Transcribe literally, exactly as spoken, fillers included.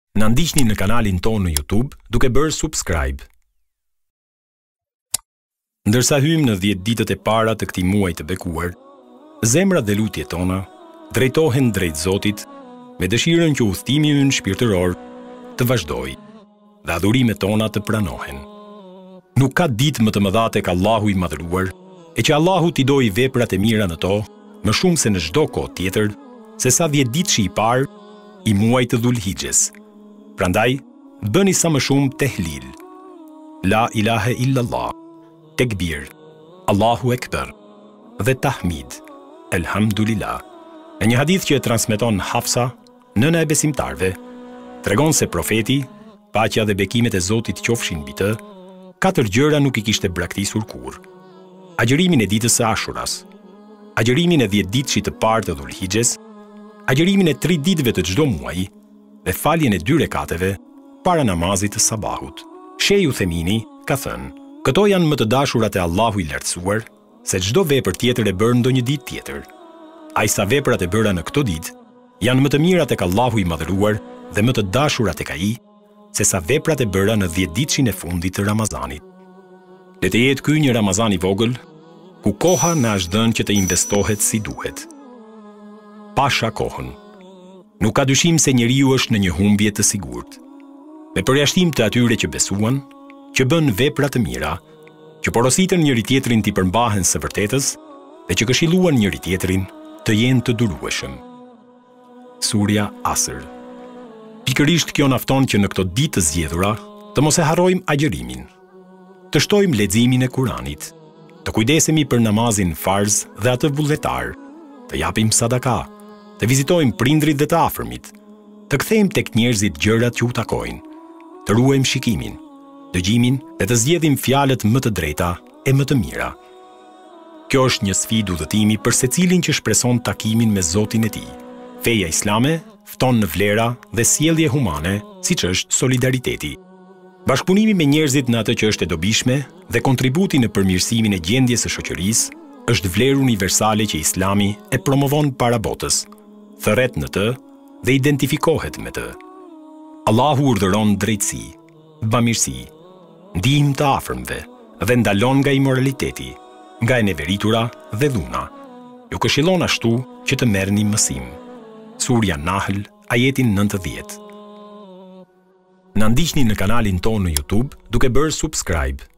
Na ndiqni në kanalin tonë në YouTube duke bërë subscribe. Ndërsa hymë në dhjetë ditët e para të këtij muaji të bekuar, zemrat dhe lutjet tona drejtohen drejt Zotit me dëshirën që udhëtimi ynë shpirtëror të vazhdojë dhe adhurimet tona të pranohen. Nuk ka ditë më të mëdha tek Allahu i madhëruar, e që Allahu t'i dojë veprat e mira në to, më shumë se në çdo kohë tjetër, se sa dhjetë ditëshi i parë i muajit të Dhulhixhes. Prandaj, bëni sa më shumë tehlil, la ilahe illallah, tekbir, Allahu ekber, dhe tahmid, elhamdulillah. Në një hadith që e transmeton Hafsa, nëna e besimtarve, tregon se profeti, paqja dhe bekimet e Zotit qofshin mbi të, katër gjëra nuk i kishte braktisur kurrë. Agjërimin e ditës së Ashuras, agjërimin e dhjetë ditëshi të parë të Dhulhixhes, agjërimin e tri ditëve të çdo muaji dhe faljen e dy rekateve para namazit të sabahut. Shej Uthemini ka thënë, këto janë më të dashurat e Allahu i lartësuar se çdo vepër tjetër e bërë ndonjë ditë tjetër. Ai sa veprat e bëra në këto ditë janë më të mira tek Allahu i madhëruar dhe më të dashurat tek ai se sa veprat e bëra në dhjetë ditëshin e fundit të Ramazanit. Le të jetë ky një Ramazan i vogël ku koha na është dhënë që të investohet si duhet. Pasha kohën. Nuk ka dyshim se njeriu është në një humbje të sigurt. Me përjashtim të atyre që besuan, që bën vepra të mira, që porositën njëri tjetrin t'i përmbahen së vërtetës dhe që këshilluan njëri tjetrin të jenë të durueshëm. Surja Asr. Pikërisht kjo nafton që në këto ditë të zgjedhura të mos e harrojmë agjërimin, të shtojmë leximin e Kuranit, të kujdesemi për namazin farz dhe atë vullnetar, të japim sadaka, të vizitojmë prindrit dhe të afërmit, të kthejmë tek njerëzit gjërat që u takojnë, të ruajmë shikimin, dëgjimin dhe të zgjedhim fjalët më të drejta e më të mira. Kjo është një sfidë udhëtimi për secilin që shpreson takimin me Zotin e tij. Feja islame fton në vlera dhe sjellje humane, siç është solidariteti. Bashkëpunimi me njerëzit në atë që është e dobishme dhe kontributi në përmirësimin e gjendjes së shoqërisë është vlerë universale që Islami e promovon para botës, thërret në të dhe identifikohet me të. Allahu urdhëron drejtësi, bamirësi, ndihmë të afërmve dhe ndalon nga imoraliteti, nga e neveritura dhe dhuna. Ju këshillon ashtu që të merrni mësim. Surja Nahl, ajetin nëntëdhjetë. Na ndiqni në kanalin tonë në YouTube duke bërë subscribe.